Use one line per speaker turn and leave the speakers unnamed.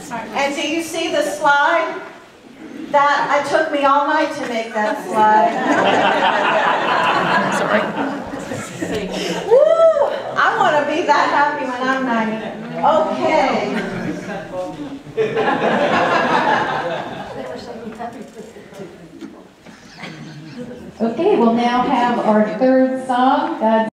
And do you see the slide? That, it took me all night to make that slide.
Sorry.
Woo! I want to be that happy when I'm 90. Okay.
Okay, we'll now have our third song,